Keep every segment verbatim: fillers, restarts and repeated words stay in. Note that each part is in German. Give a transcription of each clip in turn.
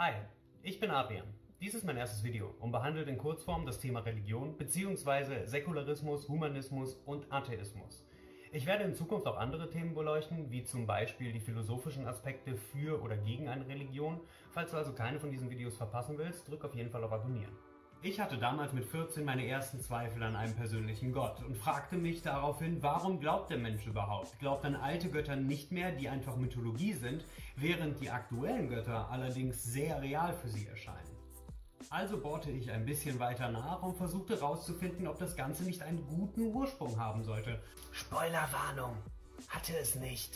Hi, ich bin Adrian. Dies ist mein erstes Video und behandelt in Kurzform das Thema Religion bzw. Säkularismus, Humanismus und Atheismus. Ich werde in Zukunft auch andere Themen beleuchten, wie zum Beispiel die philosophischen Aspekte für oder gegen eine Religion. Falls du also keine von diesen Videos verpassen willst, drück auf jeden Fall auf Abonnieren. Ich hatte damals mit vierzehn meine ersten Zweifel an einem persönlichen Gott und fragte mich daraufhin, warum glaubt der Mensch überhaupt? Glaubt an alte Götter nicht mehr, die einfach Mythologie sind, während die aktuellen Götter allerdings sehr real für sie erscheinen? Also bohrte ich ein bisschen weiter nach und versuchte herauszufinden, ob das Ganze nicht einen guten Ursprung haben sollte. Spoilerwarnung! Hatte es nicht.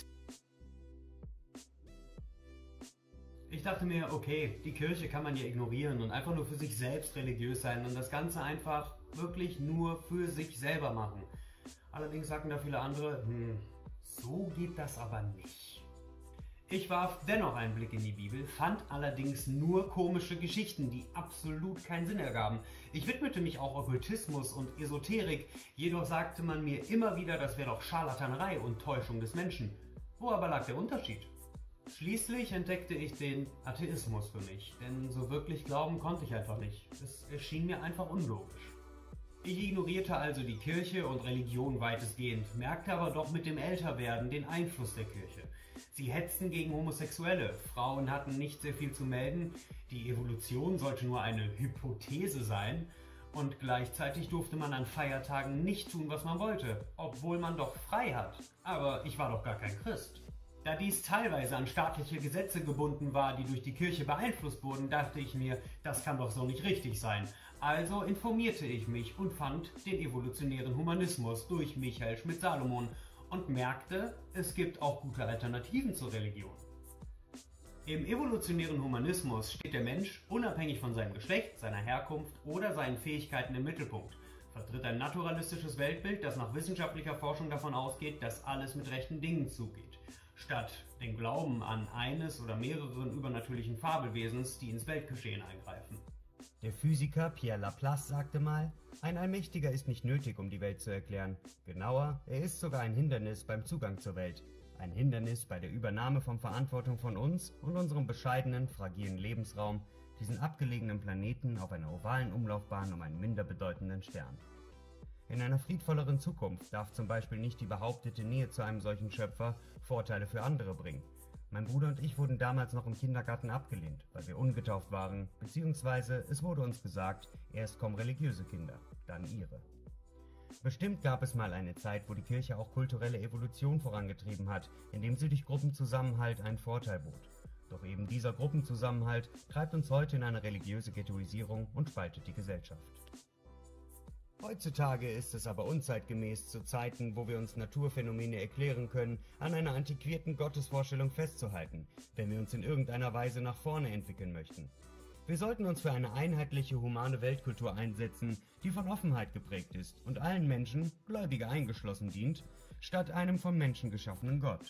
Ich dachte mir, okay, die Kirche kann man ja ignorieren und einfach nur für sich selbst religiös sein und das Ganze einfach wirklich nur für sich selber machen. Allerdings sagten da viele andere, hm, so geht das aber nicht. Ich warf dennoch einen Blick in die Bibel, fand allerdings nur komische Geschichten, die absolut keinen Sinn ergaben. Ich widmete mich auch Okkultismus und Esoterik, jedoch sagte man mir immer wieder, das wäre doch Scharlatanerei und Täuschung des Menschen. Wo aber lag der Unterschied? Schließlich entdeckte ich den Atheismus für mich, denn so wirklich glauben konnte ich einfach nicht. Es erschien mir einfach unlogisch. Ich ignorierte also die Kirche und Religion weitestgehend, merkte aber doch mit dem Älterwerden den Einfluss der Kirche. Sie hetzten gegen Homosexuelle, Frauen hatten nicht sehr viel zu melden, die Evolution sollte nur eine Hypothese sein und gleichzeitig durfte man an Feiertagen nicht tun, was man wollte, obwohl man doch frei hat. Aber ich war doch gar kein Christ. Da dies teilweise an staatliche Gesetze gebunden war, die durch die Kirche beeinflusst wurden, dachte ich mir, das kann doch so nicht richtig sein. Also informierte ich mich und fand den evolutionären Humanismus durch Michael Schmidt-Salomon und merkte, es gibt auch gute Alternativen zur Religion. Im evolutionären Humanismus steht der Mensch unabhängig von seinem Geschlecht, seiner Herkunft oder seinen Fähigkeiten im Mittelpunkt, vertritt ein naturalistisches Weltbild, das nach wissenschaftlicher Forschung davon ausgeht, dass alles mit rechten Dingen zugeht, statt den Glauben an eines oder mehreren übernatürlichen Fabelwesens, die ins Weltgeschehen eingreifen. Der Physiker Pierre Laplace sagte mal, ein Allmächtiger ist nicht nötig, um die Welt zu erklären. Genauer, er ist sogar ein Hindernis beim Zugang zur Welt. Ein Hindernis bei der Übernahme von Verantwortung von uns und unserem bescheidenen, fragilen Lebensraum, diesen abgelegenen Planeten auf einer ovalen Umlaufbahn um einen minder bedeutenden Stern. In einer friedvolleren Zukunft darf zum Beispiel nicht die behauptete Nähe zu einem solchen Schöpfer Vorteile für andere bringen. Mein Bruder und ich wurden damals noch im Kindergarten abgelehnt, weil wir ungetauft waren, beziehungsweise es wurde uns gesagt, erst kommen religiöse Kinder, dann ihre. Bestimmt gab es mal eine Zeit, wo die Kirche auch kulturelle Evolution vorangetrieben hat, indem sie durch Gruppenzusammenhalt einen Vorteil bot. Doch eben dieser Gruppenzusammenhalt treibt uns heute in eine religiöse Ghettoisierung und spaltet die Gesellschaft. Heutzutage ist es aber unzeitgemäß, zu Zeiten, wo wir uns Naturphänomene erklären können, an einer antiquierten Gottesvorstellung festzuhalten, wenn wir uns in irgendeiner Weise nach vorne entwickeln möchten. Wir sollten uns für eine einheitliche humane Weltkultur einsetzen, die von Offenheit geprägt ist und allen Menschen, Gläubige eingeschlossen, dient, statt einem vom Menschen geschaffenen Gott.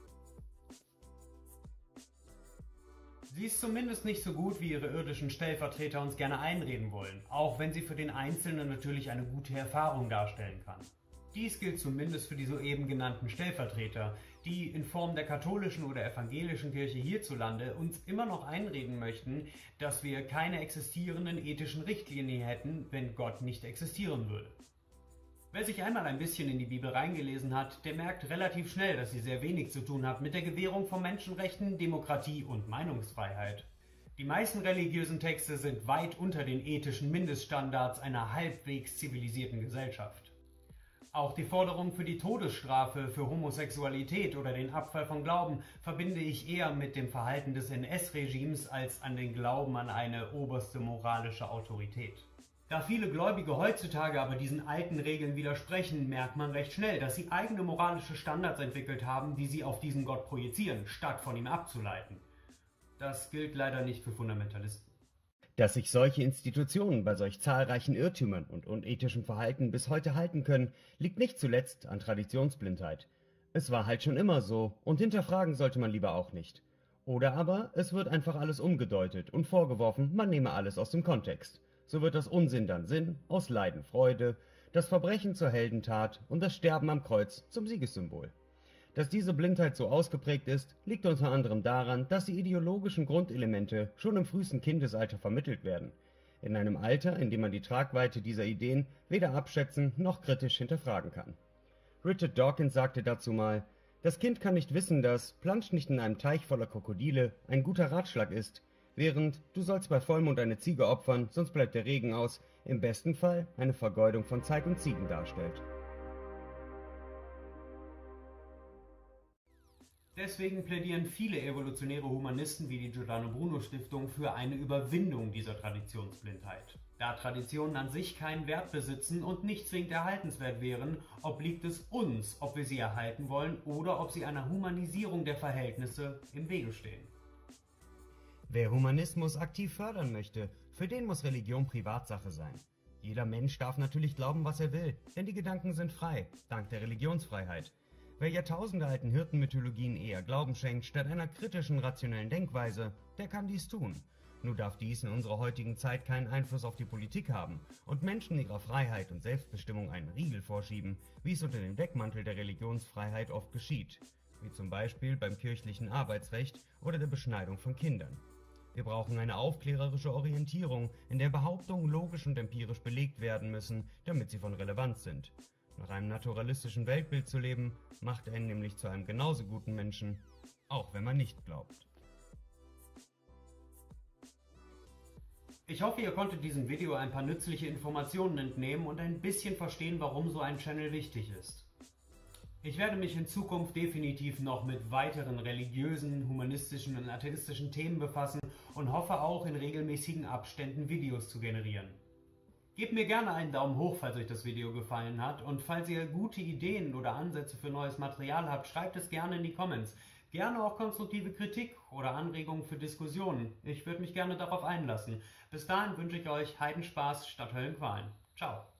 Sie ist zumindest nicht so gut, wie ihre irdischen Stellvertreter uns gerne einreden wollen, auch wenn sie für den Einzelnen natürlich eine gute Erfahrung darstellen kann. Dies gilt zumindest für die soeben genannten Stellvertreter, die in Form der katholischen oder evangelischen Kirche hierzulande uns immer noch einreden möchten, dass wir keine existierenden ethischen Richtlinien hätten, wenn Gott nicht existieren würde. Wer sich einmal ein bisschen in die Bibel reingelesen hat, der merkt relativ schnell, dass sie sehr wenig zu tun hat mit der Gewährung von Menschenrechten, Demokratie und Meinungsfreiheit. Die meisten religiösen Texte sind weit unter den ethischen Mindeststandards einer halbwegs zivilisierten Gesellschaft. Auch die Forderung für die Todesstrafe für Homosexualität oder den Abfall von Glauben verbinde ich eher mit dem Verhalten des N S-Regimes als an den Glauben an eine oberste moralische Autorität. Da viele Gläubige heutzutage aber diesen alten Regeln widersprechen, merkt man recht schnell, dass sie eigene moralische Standards entwickelt haben, die sie auf diesen Gott projizieren, statt von ihm abzuleiten. Das gilt leider nicht für Fundamentalisten. Dass sich solche Institutionen bei solch zahlreichen Irrtümern und unethischem Verhalten bis heute halten können, liegt nicht zuletzt an Traditionsblindheit. Es war halt schon immer so und hinterfragen sollte man lieber auch nicht. Oder aber es wird einfach alles umgedeutet und vorgeworfen, man nehme alles aus dem Kontext. So wird aus Unsinn dann Sinn, aus Leiden Freude, das Verbrechen zur Heldentat und das Sterben am Kreuz zum Siegessymbol. Dass diese Blindheit so ausgeprägt ist, liegt unter anderem daran, dass die ideologischen Grundelemente schon im frühesten Kindesalter vermittelt werden. In einem Alter, in dem man die Tragweite dieser Ideen weder abschätzen noch kritisch hinterfragen kann. Richard Dawkins sagte dazu mal: Das Kind kann nicht wissen, dass Plansch nicht in einem Teich voller Krokodile ein guter Ratschlag ist, während du sollst bei Vollmond eine Ziege opfern, sonst bleibt der Regen aus, im besten Fall eine Vergeudung von Zeit und Ziegen darstellt. Deswegen plädieren viele evolutionäre Humanisten wie die Giordano Bruno Stiftung für eine Überwindung dieser Traditionsblindheit. Da Traditionen an sich keinen Wert besitzen und nicht zwingend erhaltenswert wären, obliegt es uns, ob wir sie erhalten wollen oder ob sie einer Humanisierung der Verhältnisse im Wege stehen. Wer Humanismus aktiv fördern möchte, für den muss Religion Privatsache sein. Jeder Mensch darf natürlich glauben, was er will, denn die Gedanken sind frei, dank der Religionsfreiheit. Wer jahrtausendealten Hirtenmythologien eher Glauben schenkt, statt einer kritischen, rationellen Denkweise, der kann dies tun. Nur darf dies in unserer heutigen Zeit keinen Einfluss auf die Politik haben und Menschen ihrer Freiheit und Selbstbestimmung einen Riegel vorschieben, wie es unter dem Deckmantel der Religionsfreiheit oft geschieht, wie zum Beispiel beim kirchlichen Arbeitsrecht oder der Beschneidung von Kindern. Wir brauchen eine aufklärerische Orientierung, in der Behauptungen logisch und empirisch belegt werden müssen, damit sie von Relevanz sind. Nach einem naturalistischen Weltbild zu leben, macht einen nämlich zu einem genauso guten Menschen, auch wenn man nicht glaubt. Ich hoffe, ihr konntet diesem Video ein paar nützliche Informationen entnehmen und ein bisschen verstehen, warum so ein Channel wichtig ist. Ich werde mich in Zukunft definitiv noch mit weiteren religiösen, humanistischen und atheistischen Themen befassen und hoffe auch in regelmäßigen Abständen Videos zu generieren. Gebt mir gerne einen Daumen hoch, falls euch das Video gefallen hat, und falls ihr gute Ideen oder Ansätze für neues Material habt, schreibt es gerne in die Comments. Gerne auch konstruktive Kritik oder Anregungen für Diskussionen. Ich würde mich gerne darauf einlassen. Bis dahin wünsche ich euch Heidenspaß statt Höllenqualen. Ciao.